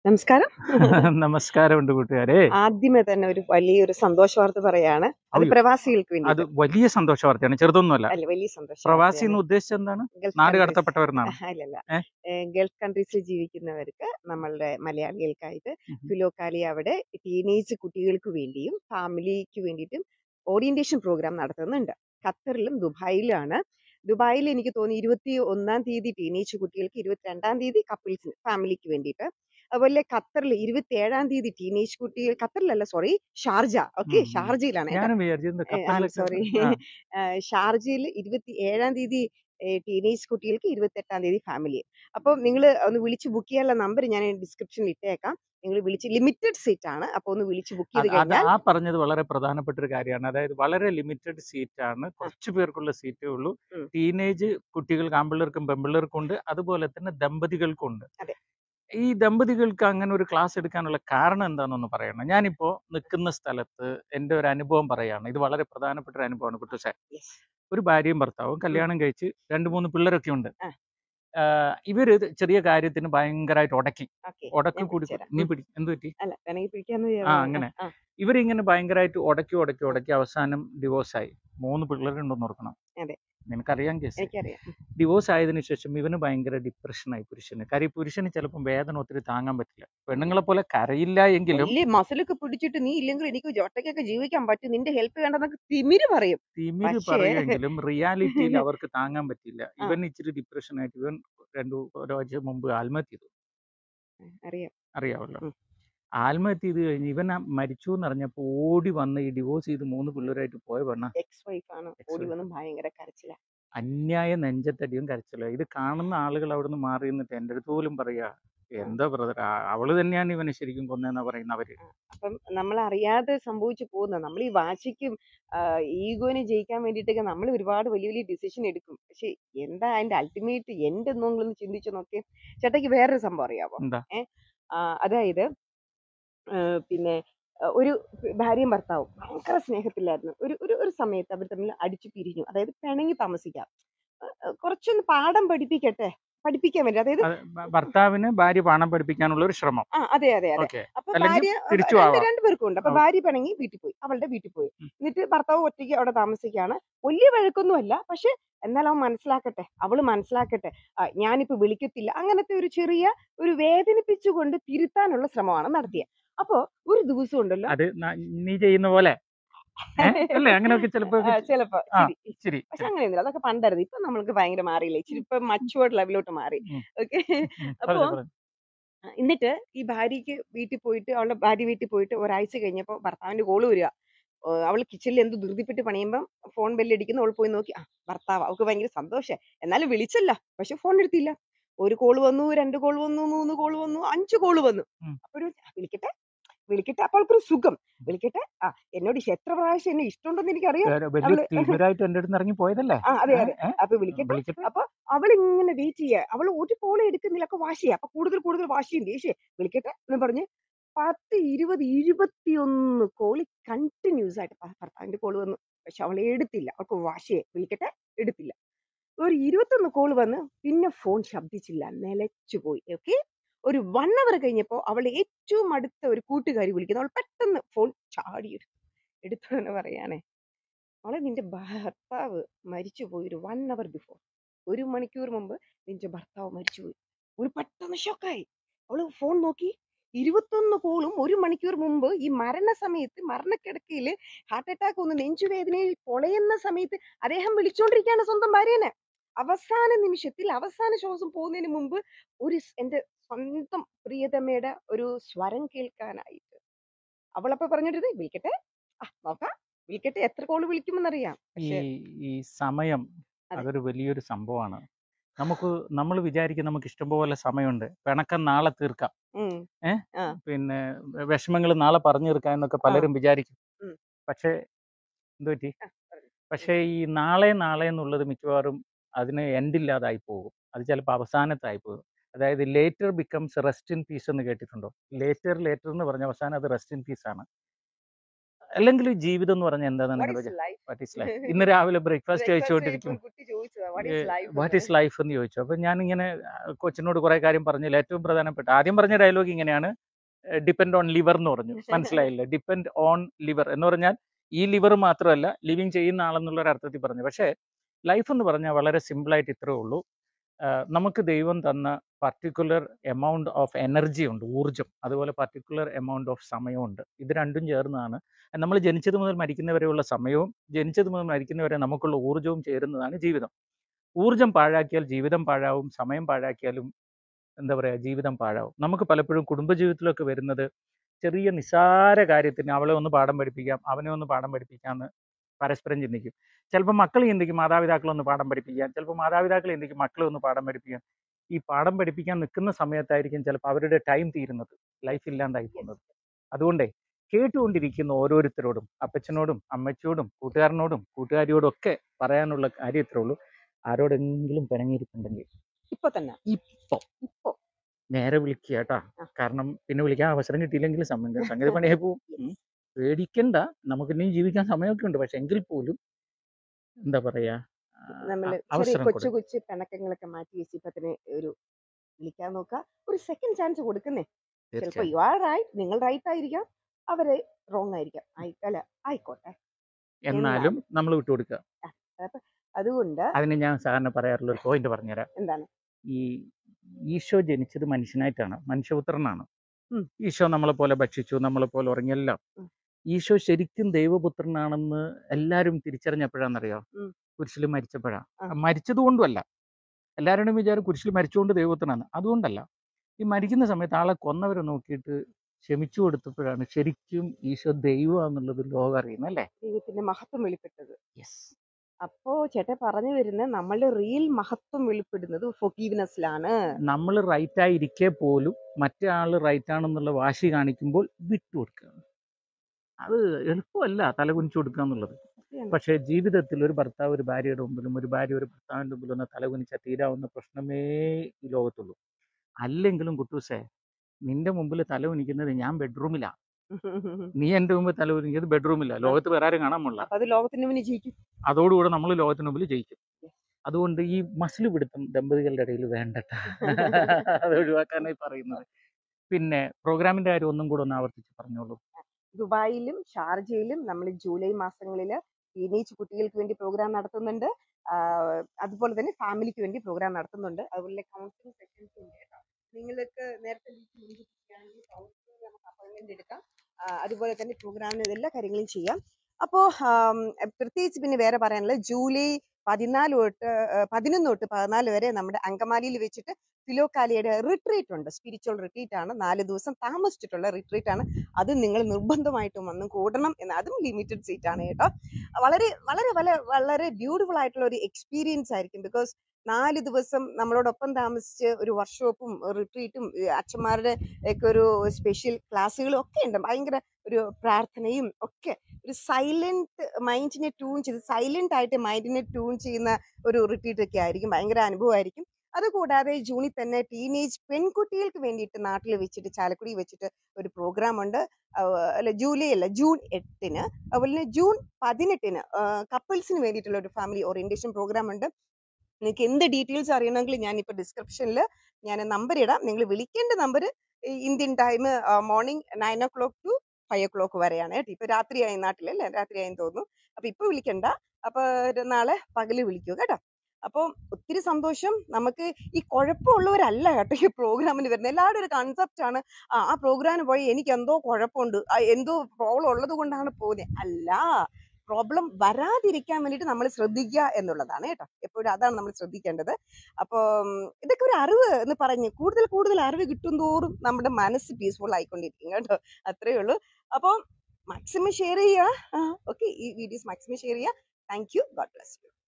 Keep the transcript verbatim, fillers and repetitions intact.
നമസ്കാരം. നമസ്കാരമുണ്ട് കൂട്ടുകാരെ. ആദ്യമേ തന്നെ ഒരു വലിയൊരു സന്തോഷ വാർത്ത പറയാണ്. അത് അയ്യോ, പ്രവാസികൾക്ക് അത് വേണ്ടിയിട്ട്. വലിയ സന്തോഷ വാർത്തയാണ്, ചെറുതൊന്നുമല്ല. അല്ല, വലിയ സന്തോഷ പ്രവാസി വാർത്തയാണ്. എന്ന് ഉദ്ദേശിച്ചത് എന്താണ്? ഗൾഫ് നാട് കൺട്രീസ് കടത്തപ്പെട്ടവരെന്നാണ്. അല്ലല്ല ഏ? ഏഹ് ഗൾഫ് കൺട്രീസിൽ ജീവിക്കുന്നവർക്ക്, നമ്മളുടെ മലയാളികൾക്കായിട്ട് ഉം. ഫിലോക്കാലി അവിടെ ടീനേജ് കുട്ടികൾക്ക് വേണ്ടിയും ഫാമിലിക്ക് വേണ്ടിയിട്ടും ഓറിയന്റേഷൻ പ്രോഗ്രാം നടത്തുന്നുണ്ട്. ഖത്തറിലും ദുബായിലാണ്. ദുബായിൽ എനിക്ക് തോന്നി ഇരുപത്തി ഒന്നാം തീയതി ടീനേജ് കുട്ടികൾക്ക്, ഇരുപത്തിരണ്ടാം തീയതി കപ്പിൾസിന് ഫാമിലിക്ക് വേണ്ടിയിട്ട്. അതുപോലെ ഖത്തറിൽ ഇരുപത്തി ഏഴാം തീയതി ടീനേജ് കുട്ടികൾ, ഖത്തറിലല്ല സോറി ഷാർജ, ഓക്കെ, ഉം, ഉം. ഷാർജയിലാണ് കേട്ടോ. ഞാനും വിചാരിച്ചത് ഐ ആം ഖത്തറിലൊക്കെ. സോറി. ആ, ഷാർജയിൽ ഇരുപത്തി ഏഴാം തീയതി ടീനേജ് കുട്ടികൾക്ക്, ഇരുപത്തെട്ടാം തീയതി ഫാമിലി. അപ്പം നിങ്ങൾ ഒന്ന് വിളിച്ച് ബുക്ക് ചെയ്യാനുള്ള നമ്പർ ഞാൻ ഡിസ്ക്രിപ്ഷനിൽ ഇട്ടേക്കാം. നിങ്ങൾ വിളിച്ച്, ലിമിറ്റഡ് സീറ്റ് ആണ്, അപ്പോൾ ഒന്ന് വിളിച്ച് ബുക്ക് ചെയ്ത് അത് അത് കഴിഞ്ഞാൽ. ആ പറഞ്ഞത് വളരെ പ്രധാനപ്പെട്ട ഒരു കാര്യമാണ്. അതായത് വളരെ ലിമിറ്റഡ് സീറ്റാണ്, ആ, കുറച്ച് പേർക്കുള്ള സീറ്റേ ഉള്ളൂ. ഉം, ടീനേജ് കുട്ടികൾക്ക്, ആമ്പിള്ളേർക്കും പെമ്പിള്ളേർക്കും ഉണ്ട്, അതുപോലെ തന്നെ ദമ്പതികൾക്കും ഉണ്ട്. അതെ. ഈ ദമ്പതികൾക്ക് അങ്ങനെ ഒരു ക്ലാസ് എടുക്കാനുള്ള കാരണം എന്താണെന്നൊന്ന് പറയണം. ഞാനിപ്പോ നിൽക്കുന്ന സ്ഥലത്ത് എൻ്റെ ഒരു അനുഭവം പറയാണ്. ഇത് വളരെ പ്രധാനപ്പെട്ട ഒരു അനുഭവമാണ് കുട്ടുസേ. യെസ്. ഒരു ഭാര്യയും ഭർത്താവും കല്യാണം കഴിച്ച് രണ്ട് മൂന്ന് പിള്ളേരൊക്കെ ഉണ്ട്. ആ, ആഹ് ഇവര് ചെറിയ കാര്യത്തിന് ഭയങ്കരമായിട്ട് ഉടക്കി ഓക്കെ, ഉടക്ക് ഞാൻ കൂടി പിടിച്ചുതരാം. നീ ഉം. പിടി എന്ത് പറ്റി? അല്ല, വേണമെങ്കിൽ പിടിക്കാന്ന് ആ, വിചാ- അങ്ങനെ ആ, ഇവരിങ്ങനെ ഭയങ്കരമായിട്ട് ഉടക്കി ഉടക്കി ആ, ഉടക്കി അവസാനം ഡിവോഴ്സായി. മൂന്ന് പിള്ളേരുണ്ടെന്ന് ഓർക്കണം. അതെ, നിനക്കറിയാം കേസ്. എനിക്കറിയാം. ഉം. ഡിവോഴ്സ് ആയതിനു ശേഷം ഇവന് ഭയങ്കര ഡിപ്രഷനായി പുരുഷന്. കാര്യം ഈ പുരുഷന് ചിലപ്പം വേദന ഒത്തിരി താങ്ങാൻ പറ്റില്ല. പെണ്ണുങ്ങളെ പോലെ കരയില്ല എങ്കിലും വലിയ മസിലൊക്കെ പിടിച്ചിട്ട്, നീ ഇല്ലെങ്കിൽ എനിക്ക് ഒറ്റയ്ക്കൊക്കെ ജീവിക്കാൻ പറ്റും, നിന്റെ ഹെൽപ്പ് വേണ്ടെന്നൊക്കെ തിമിര് പറയും. തിമിര് പക്ഷേ പറയുമെങ്കിലും റിയാലിറ്റിയിൽ അവർക്ക് താങ്ങാൻ പറ്റില്ല. ആ, ഇവൻ ഇച്ചിരി ഡിപ്രഷനായിട്ട് ഇവൻ രണ്ടു ഒരാഴ്ച മുമ്പ് ആത്മഹത്യ ചെയ്തു. അറിയാം. അറിയാമല്ലോ. ഉം. ആത്മഹത്യ ചെയ്ത് കഴിഞ്ഞ് ഇവൻ ആ മരിച്ചു എന്നറിഞ്ഞപ്പോൾ ഓടി വന്ന് ഈ ഡിവോഴ്സ് ചെയ്ത് മൂന്ന് പിള്ളേരായിട്ട് പോയ പെണ്ണ. എക്സ് വൈഫാണ്. എക്സ് ഓടി വൈഫ്. വന്ന് ഭയങ്കര കരച്ചില. അന്യായ നെഞ്ചത്തടിയും കരച്ചിലോ. ഇത് കാണുന്ന ആളുകൾ അവിടുന്ന് മാറി നിന്നിട്ട് എൻ്റെ അടുത്ത് പോലും പറയാ, എന്താ ബ്രദർ, അവള് തന്നെയാണ് ഇവനെ ശരിക്കും കൊന്നതെന്നാ പറയുന്ന അവര്. അപ്പം നമ്മൾ അറിയാതെ സംഭവിച്ചു പോകുന്ന, നമ്മൾ ഈ വാശിക്കും ഈഗോനെ ജയിക്കാൻ വേണ്ടിയിട്ടൊക്കെ നമ്മൾ ഒരുപാട് വലിയ വലിയ ഡിസിഷൻ എടുക്കും. പക്ഷെ എന്താ അതിന്റെ അൾട്ടിമേറ്റ് എൻഡ് എന്നൊന്ന് ചിന്തിച്ചു നോക്കി. ചേട്ടയ്ക്ക് വേറൊരു സംഭവം അറിയാമോ? എന്താ? ഏഹ് അതായത് ആ, പിന്നെ ആ, ഒരു ഭാര്യയും ഭർത്താവും ഭയങ്കര സ്നേഹത്തിലായിരുന്നു. ഒരു ഒരു ഒരു സമയത്ത് അവർ തമ്മിൽ അടിച്ചു പിരിഞ്ഞു. അതായത് പിണങ്ങി താമസിക്കാം. ആ, ആ, കുറച്ചൊന്ന് പാഠം പഠിപ്പിക്കട്ടെ, പഠിപ്പിക്കാൻ വേണ്ടി. അതായത് അത് ഭ- ഭർത്താവിന് ഭാര്യ പണം പഠിപ്പിക്കാനുള്ള ഒരു ശ്രമം. ആ, അതെ അതെ അതെ. ഓക്കെ. അപ്പൊ അല്ലെങ്കിൽ ഭാര്യ അഹ് തിരിച്ചു രണ്ട് ആവാം. രണ്ടുപേർക്കും ഉണ്ട്. അപ്പൊ ഓ, ഭാര്യ പിണങ്ങി വീട്ടിൽ പോയി, അവളുടെ വീട്ടിൽ പോയി. ഉം. എന്നിട്ട് ഭർത്താവ് ഒറ്റയ്ക്ക് അവിടെ താമസിക്കുകയാണ്. വലിയ വഴക്കൊന്നുമല്ല, പക്ഷെ എന്നാൽ അവൻ മനസ്സിലാക്കട്ടെ, അവള് മനസ്സിലാക്കട്ടെ. ആ, ഞാനിപ്പോ വിളിക്കത്തില്ല, അങ്ങനത്തെ ഒരു ചെറിയ ഒരു വേദനിപ്പിച്ചുകൊണ്ട് തിരുത്താനുള്ള ശ്രമമാണ് നടത്തിയത്. അപ്പോ ഒരു ദിവസം ഉണ്ടല്ലോ. അത് ന- നീ ചെയ്യുന്ന പോലെ. ഏഹ് അല്ലേ? അങ്ങനെയൊക്കെ ചിലപ്പോ. ആ, ചിലപ്പോ ആ, ശരി. ശരി പക്ഷെ ശരി. അങ്ങനെയൊന്നുമില്ല, അതൊക്കെ പണ്ടായിരുന്നു. ഇപ്പൊ നമ്മൾക്ക് ഭയങ്കര മാറിയില്ലേ, ഇച്ചിരി ഇപ്പൊ മച്ചുവേർഡ് ലെവലിലോട്ട് മാറി. ഉം, ഓക്കെ. ഉം. അപ്പോ പറഞ്ഞു പറഞ്ഞു. ആ, എന്നിട്ട് ഈ ഭാര്യയ്ക്ക് വീട്ടിൽ പോയിട്ട്, അവളുടെ ഭാര്യ വീട്ടിൽ പോയിട്ട് ഒരാഴ്ച കഴിഞ്ഞപ്പോൾ ഭർത്താവിന്റെ കോള് വരിക. അവൾ കിച്ചണിൽ എന്ത് ധൃതിപ്പെട്ട് പണിയുമ്പം ഫോൺ ബെല്ലടിക്കുന്നു. അവൾ പോയി നോക്കി, ആ, ഭർത്താവ്. അവൾക്ക് ഭയങ്കര സന്തോഷം. എന്നാലും വിളിച്ചല്ല, പക്ഷെ ഫോൺ എടുത്തില്ല. ഒരു കോള് വന്നു, രണ്ട് കോള് വന്നു, മൂന്ന് കോള് വന്നു, അഞ്ച് കോള് വന്നു. ഉം. അപ്പോഴും വിളിക്കട്ടെ വിളിക്കട്ടെ, അപ്പോൾ അവൾക്കൊരു സുഖം. വിളിക്കട്ടെ, ആ, എന്നോട് ഇഷ് എത്ര പ്രാവശ്യം എന്നെ ഇഷ്ടമുണ്ടെന്ന് എനിക്കറിയാം. വേറെ വലിയ അവള് തിമിരായിട്ട് എൻ്റെ അടുത്ത് ഇറങ്ങി പോയതല്ലേ? ആ, അതെ ഏഹ് അതെ. ഏഹ് അപ്പൊ വിളിക്കട്ടെ. വിളിക്കട്ടെ. അപ്പൊ അവൾ ഇങ്ങനെ വെയിറ്റ് ചെയ്യുക. അവൾ ഒരു കോള് എടുക്കുന്നില്ല, ഒക്കെ വാശിയാ. അപ്പൊ കൂടുതൽ കൂടുതൽ വാശിയും ദേഷ്യം. വിളിക്കട്ടെ എന്ന് പറഞ്ഞ് പത്ത് ഇരുപത് ഇരുപത്തിയൊന്ന് കോള് കണ്ടിന്യൂസ് ആയിട്ട് ഭ- ഭർത്താവിന്റെ കോള് വന്നു. പക്ഷെ അവൾ എടുത്തില്ല, അവൾക്ക് വാശിയെ. വിളിക്കട്ടെ, എടുത്തില്ല. ഒരു ഇരുപത്തൊന്ന് കോള് വന്ന് പിന്നെ ഫോൺ ശബ്ദിച്ചില്ല, നിലച്ചു പോയി. ഓക്കെ. ഒരു വൺ അവർ കഴിഞ്ഞപ്പോ അവൾ ഏറ്റവും അടുത്ത ഒരു കൂട്ടുകാരി വിളിക്കുന്നു. അവൾ പെട്ടെന്ന് ഫോൺ ചാടി എടുത്തു. എടുത്തോണ്ട് പറയാണേ, അവളെ, നിന്റെ ഭർത്താവ് മരിച്ചുപോയി ഒരു വൺ അവർ ബിഫോർ. ഒരു മണിക്കൂർ മുമ്പ് നിന്റെ ഭർത്താവ് മരിച്ചുപോയി. ഒരു പെട്ടെന്ന് ഷോക്കായി. അവള് ഫോൺ നോക്കി. ഇരുപത്തൊന്ന് കോളും ഒരു മണിക്കൂർ മുമ്പ്, ഈ മരണസമയത്ത്, മരണക്കിടക്കയില് ഹാർട്ട് അറ്റാക്ക് ഒന്ന് നെഞ്ചുവേദനയിൽ പൊളയുന്ന സമയത്ത് അദ്ദേഹം വിളിച്ചോണ്ടിരിക്കുകയാണ് സ്വന്തം ഭാര്യനെ. അവസാന നിമിഷത്തിൽ, അവസാന ശ്വാസം പോകുന്നതിന് മുമ്പ് ഒരു സ് എന്റെ സ്വന്തം പ്രിയതമയുടെ ഒരു സ്വരം കേൾക്കാനായിട്ട് അവളപ്പോ പറഞ്ഞിട്ട്, വിളിക്കട്ടെ, ആ, നോക്കാം, വിളിക്കട്ടെ, എത്ര കോള് വിളിക്കുമെന്നറിയാം. ഈ പക്ഷെ ഈ സമയം അതെ. അതൊരു വലിയൊരു സംഭവമാണ്. നമുക്ക് നമ്മൾ വിചാരിക്കും നമുക്ക് ഇഷ്ടംപോലെ സമയമുണ്ട്, പിണക്കം നാളെ തീർക്കാം, ഉം. ഏഹ് ആ, പിന്നെ വിഷമങ്ങൾ നാളെ പറഞ്ഞു തീർക്കാം എന്നൊക്കെ ആ, പലരും വിചാരിക്കും. ഉം. പക്ഷേ എന്ത് പറ്റി? ആ, പറഞ്ഞു. ഉം. പക്ഷേ ഈ നാളെ നാളെ എന്നുള്ളത് മിക്കവാറും അതിന് എൻഡില്ലാതായി പോകും. അത് ചിലപ്പോൾ അവസാനത്തായി പോകും. അതായത് later becomes rest in peace എന്ന് കേട്ടിട്ടുണ്ടോ? ലേറ്റർ ലേറ്റർ എന്ന് പറഞ്ഞ അവസാനം അത് റെസ്റ്റ് ഇൻ പീസ് ആണ്. അല്ലെങ്കിൽ ജീവിതം എന്ന് പറഞ്ഞാൽ എന്താണെന്ന് വാട്ട് നിങ്ങൾ is life? What is life? ഇന്ന് രാവിലെ ബ്രേക്ക്ഫാസ്റ്റ് ബ്രേക്ക്ഫാസ്റ്റ് കഴിച്ചുകൊണ്ടിരിക്കും കഴിയുമ്പോൾ കുട്ടി ചോദിച്ചതാ വാട്ട് ഈസ് ലൈഫ് വാട്ട് എന്ന്. ഈസ് ലൈഫ് എന്ന് ചോദിച്ചു. അപ്പം ഞാനിങ്ങനെ ആ, കൊച്ചിനോട് കുറേ കാര്യം പറഞ്ഞില്ല. ഏറ്റവും പ്രധാനപ്പെട്ട ആദ്യം പറഞ്ഞ ഡയലോഗ് ഇങ്ങനെയാണ്, ഡിപ്പെൻഡ് ഓൺ ലിവർ എന്ന് പറഞ്ഞു. മനസ്സിലായില്ല? ഡിപ്പെൻഡ് ഓൺ ലിവർ എന്ന് പറഞ്ഞാൽ ഈ ലിവർ മാത്രമല്ല, ലിവിങ് ചെയ്യുന്ന ആളെന്നുള്ള ഒരു അർത്ഥത്തിൽ പറഞ്ഞു. പക്ഷേ ലൈഫ് എന്ന് പറഞ്ഞാൽ വളരെ സിമ്പിളായിട്ട് ഇത്രേ ഉള്ളൂ. ആ, നമുക്ക് ദൈവം തന്ന പർട്ടിക്കുലർ എമൗണ്ട് ഓഫ് എനർജി ഉണ്ട്, ഊർജം. അതുപോലെ പർട്ടിക്കുലർ എമൗണ്ട് ഓഫ് സമയമുണ്ട്. ഇത് രണ്ടും ചേർന്നതാണ് നമ്മൾ ജനിച്ചത് മുതൽ മരിക്കുന്നവരെയുള്ള സമയവും ജനിച്ചത് മുതൽ മരിക്കുന്നവരെ നമുക്കുള്ള ഊർജവും ചേരുന്നതാണ് ജീവിതം. ഊർജം പാഴാക്കിയാൽ ജീവിതം പാഴാവും, സമയം പാഴാക്കിയാലും എന്താ പറയുക, ജീവിതം പാഴാവും. നമുക്ക് പലപ്പോഴും കുടുംബജീവിതത്തിലൊക്കെ വരുന്നത് ചെറിയ നിസ്സാര കാര്യത്തിന് അവളെ ഒന്ന് പാഠം പഠിപ്പിക്കാം, അവനെ ഒന്ന് പാഠം പഠിപ്പിക്കാമെന്ന് പരസ്പരം ചിന്തിക്കും. ചിലപ്പോൾ മക്കൾ ചിന്തിക്കും മാതാപിതാക്കളെ ഒന്ന് പാഠം പഠിപ്പിക്കാം, ചിലപ്പോൾ മാതാപിതാക്കൾ ചിന്തിക്കും മക്കളെ ഒന്ന് പാഠം പഠിപ്പിക്കാം. ഈ പാഠം പഠിപ്പിക്കാൻ നിൽക്കുന്ന സമയത്തായിരിക്കും ചിലപ്പോൾ അവരുടെ ടൈം തീരുന്നത്, ലൈഫ് ഇല്ലാണ്ടായി പോകുന്നത്. അതുകൊണ്ടേ കേട്ടുകൊണ്ടിരിക്കുന്ന ഓരോരുത്തരോടും, അപ്പച്ചനോടും അമ്മച്ചിയോടും കൂട്ടുകാരനോടും കൂട്ടുകാരിയോടും ഒക്കെ പറയാനുള്ള കാര്യം ഇത്രേ ഉള്ളൂ. ആരോടെങ്കിലും പിണങ്ങിയിരിപ്പുണ്ടെങ്കിൽ ഇപ്പൊ തന്നെ ഇപ്പൊ ഇപ്പൊ നേരെ വിളിക്കുക കേട്ടാ. ആ. കാരണം പിന്നെ വിളിക്കാൻ അവസരം കിട്ടിയില്ലെങ്കിൽ സംഗതി സംഗതി പണിയായി പോവും. ഉം. പേടിക്കണ്ട, നമുക്ക് ഇനിയും ജീവിക്കാൻ സമയമൊക്കെ ഉണ്ട്. പക്ഷെ എങ്കിൽ പോലും എന്താ പറയാ, ആ, നമ്മള് അ- ചെറിയ അവസരം കൊച്ചു കൊടുക്കും. കൊച്ചു പിണക്കങ്ങളൊക്കെ മാറ്റി വെച്ച് ഇപ്പൊ തന്നെ ഒരു വിളിക്കാൻ നോക്കുക. ഒരു സെക്കൻഡ് ചാൻസ് കൊടുക്കുന്നേ. ചിലപ്പോ തീർച്ചയായും. യു ആർ റൈറ്റ്, നിങ്ങൾ റൈറ്റ് ആയിരിക്കാം, അവര് റോങ് ആയിരിക്കാം. ആയി- അല്ല ആയിക്കോട്ടെ. എന്നാലും എന്നാലും നമ്മൾ വിട്ടുകൊടുക്കുക. ആ, അപ്പൊ അതുകൊണ്ട് അതിന് ഞാൻ സാറിന് പറയാറുള്ള ഒരു പോയിന്റ് പറഞ്ഞുതരാം. എന്താണ് ഈ ഈശോ ജനിച്ചത് മനുഷ്യനായിട്ടാണ്, മനുഷ്യപുത്രനാണ്. ഉം. ഈശോ നമ്മളെ പോലെ ഭക്ഷിച്ചു, നമ്മളെ പോലെ ഉറങ്ങിയെല്ലാം. ഉം. ഈശോ ശരിക്കും ദൈവപുത്രനാണെന്ന് എല്ലാവരും തിരിച്ചറിഞ്ഞപ്പോഴാണെന്നറിയോ? ഉം. കുരിശിൽ മരിച്ചപ്പോഴാ. ആ. മരിച്ചത് കൊണ്ടുമല്ല, എല്ലാവരുടെയും വിചാരം കുരിശിൽ മരിച്ചുകൊണ്ട് ദൈവപുത്രനാണ്. അതുകൊണ്ടല്ല. ഈ മരിക്കുന്ന സമയത്ത് ആളെ കൊന്നവരെ നോക്കിയിട്ട് ക്ഷമിച്ചു കൊടുത്തപ്പോഴാണ് ശരിക്കും ഈശോ ദൈവമാണെന്നുള്ളത് ലോകം അറിയുന്നത്, അല്ലേ? ദൈവത്തിന്റെ മഹത്വം വെളിപ്പെട്ടത്. യെസ്. അപ്പോ ചേട്ടൻ പറഞ്ഞു വരുന്നത് നമ്മളുടെ റിയൽ മഹത്വം വെളിപ്പെടുന്നത് ഫൊഗീവ്നെസ്സിലാണ്. നമ്മൾ റൈറ്റ് ആയിരിക്കെ പോലും മറ്റേ ആള് റൈറ്റ് ആണെന്നുള്ള വാശി കാണിക്കുമ്പോൾ വിട്ടുകൊടുക്കുക. അത് എളുപ്പമല്ല തല കുനിച്ചു കൊടുക്കുക എന്നുള്ളത്. പക്ഷേ ജീവിതത്തിൽ ഒരു ഭർത്താവ് ഒരു ഭാര്യയുടെ മുമ്പിലും ഒരു ഭാര്യ ഒരു ഭർത്താവിൻ്റെ മുമ്പിലും ഒന്ന് തല കുനിച്ചാൽ തീരാവുന്ന പ്രശ്നമേ ഈ ലോകത്തുള്ളൂ. അല്ലെങ്കിലും കുട്ടൂസേ, നിന്റെ മുമ്പിൽ തല കുനിക്കുന്നത് ഞാൻ ബെഡ്റൂമിലാ, നീ എൻ്റെ മുമ്പിൽ തല കുനിക്കുന്നത് ബെഡ്റൂമില്ല. ലോകത്ത് വേറെ ആരും കാണാൻ പാടില്ല. അപ്പൊ അത് ലോകത്തിന് മുന്നിൽ ജയിക്കും. അതോടുകൂടെ നമ്മൾ ലോകത്തിന് മുമ്പിൽ ജയിക്കും. അതുകൊണ്ട് ഈ മസിൽ പിടുത്തം ദമ്പതികളുടെ ഇടയിൽ വേണ്ടട്ട. അത് ഒഴിവാക്കാനായി പറയുന്നത്. പിന്നെ പ്രോഗ്രാമിന്റെ കാര്യം ഒന്നും കൂടെ ഒന്ന് ആവർത്തിച്ച് പറഞ്ഞോളൂ. ദുബായിലും ഷാർജയിലും നമ്മൾ ജൂലൈ മാസങ്ങളിൽ ടീനേജ് കുട്ടികൾക്ക് വേണ്ടി പ്രോഗ്രാം നടത്തുന്നുണ്ട്. ആഹ് അതുപോലെ തന്നെ ഫാമിലിക്ക് വേണ്ടി പ്രോഗ്രാം നടത്തുന്നുണ്ട്. അതുപോലെ കൗൺസിലിംഗ് സെഷൻസ് ഉണ്ട് കേട്ടോ. നിങ്ങൾക്ക് നേരത്തെ നമുക്ക് അപ്പോയിന്റ്മെന്റ് എടുക്കാം. ആഹ് അതുപോലെ തന്നെ പ്രോഗ്രാമിന് എല്ലാ കാര്യങ്ങളും ചെയ്യാം. അപ്പോ ആം, പ്രത്യേകിച്ച് പിന്നെ വേറെ പറയാനുള്ളത് ജൂലൈ പതിനാല് തൊട്ട് ആഹ് പതിനൊന്ന് തൊട്ട് പതിനാല് വരെ നമ്മുടെ അങ്കമാലിയിൽ വെച്ചിട്ട് ഫിലോക്കാലിയുടെ റിട്രീറ്റ് ഉണ്ട്. സ്പിരിച്വൽ റിട്രീറ്റ് ആണ്. നാല് ദിവസം താമസിച്ചിട്ടുള്ള റിട്രീറ്റ് ആണ്. അത് നിങ്ങൾ നിർബന്ധമായിട്ടും വന്ന് കൂടണം എന്ന്. അതും ലിമിറ്റഡ് സീറ്റ് ആണ് കേട്ടോ. വളരെ വളരെ വളരെ വളരെ ബ്യൂട്ടിഫുൾ ആയിട്ടുള്ള ഒരു എക്സ്പീരിയൻസ് ആയിരിക്കും. ബിക്കോസ് നാല് ദിവസം നമ്മളോടൊപ്പം താമസിച്ച് ഒരു വർക്ക്ഷോപ്പും റിട്രീറ്റും അച്ഛന്മാരുടെ ഒക്കെ ഒരു സ്പെഷ്യൽ ക്ലാസ്സുകളും ഒക്കെ ഉണ്ട്. ഭയങ്കര ഒരു പ്രാർത്ഥനയും ഒക്കെ, ഒരു സൈലന്റ് മൈൻഡിനെ ട്യൂൺ ചെയ്ത് സൈലന്റ് ആയിട്ട് മൈൻഡിനെ ട്യൂൺ ചെയ്യുന്ന ഒരു റിട്രീറ്റ് ഒക്കെ ആയിരിക്കും. ഭയങ്കര അനുഭവമായിരിക്കും. അതുകൂടാതെ ജൂണിൽ തന്നെ ടീനേജ് പെൺകുട്ടികൾക്ക് വേണ്ടിയിട്ട് നാട്ടിൽ വെച്ചിട്ട് ചാലക്കുടി വെച്ചിട്ട് ഒരു പ്രോഗ്രാം ഉണ്ട്. ആഹ് അല്ല ജൂലൈ അല്ല ജൂൺ എട്ടിന്. അതുപോലെ തന്നെ ജൂൺ പതിനെട്ടിന് കപ്പിൾസിന് വേണ്ടിയിട്ടുള്ള ഒരു ഫാമിലി ഓറിയന്റേഷൻ പ്രോഗ്രാം ഉണ്ട്. നിങ്ങൾക്ക് എന്ത് ഡീറ്റെയിൽസ് അറിയണമെങ്കിൽ ഞാൻ ഇപ്പൊ ഡിസ്ക്രിപ്ഷനിൽ ഞാൻ നമ്പർ ഇടാം. നിങ്ങൾ വിളിക്കേണ്ട number Indian time morning nine o'clock to five o'clock വരെയാണ് കേട്ടോ. ഇപ്പൊ രാത്രിയായി നാട്ടിലല്ലേ, രാത്രിയായെന്ന് തോന്നുന്നു. അപ്പൊ ഇപ്പൊ വിളിക്കണ്ട, അപ്പൊ ഒരു നാളെ പകല് വിളിക്കൂ കേട്ടോ. അപ്പോൾ ഒത്തിരി സന്തോഷം. നമുക്ക് ഈ കുഴപ്പമുള്ളവരല്ല കേട്ടോ ഈ പ്രോഗ്രാമിന് വരുന്നത്. എല്ലാവരും ഒരു കൺസെപ്റ്റ് ആണ്, ആ ആ പ്രോഗ്രാമിന് പോയി എനിക്ക് എന്തോ കുഴപ്പമുണ്ട്, ആ എന്തോ പ്രോബ്ലം ഉള്ളത് കൊണ്ടാണ് പോകുന്നത്. അല്ല, പ്രോബ്ലം വരാതിരിക്കാൻ വേണ്ടിയിട്ട് നമ്മൾ ശ്രദ്ധിക്കുക എന്നുള്ളതാണ് കേട്ടോ. എപ്പോഴും അതാണ് നമ്മൾ ശ്രദ്ധിക്കേണ്ടത്. അപ്പോൾ ഇതൊക്കെ ഒരു അറിവ് എന്ന് പറഞ്ഞ് കൂടുതൽ കൂടുതൽ അറിവ് കിട്ടും തോറും നമ്മുടെ മനസ്സ് പീസ്ഫുൾ ആയിക്കൊണ്ടിരിക്കും കേട്ടോ. അത്രയേ ഉള്ളൂ. അപ്പോൾ മാക്സിമം ഷെയർ ചെയ്യുക. ഓക്കെ, ഈ വീഡിയോസ് മാക്സിമം ഷെയർ ചെയ്യുക. Thank you. God bless U.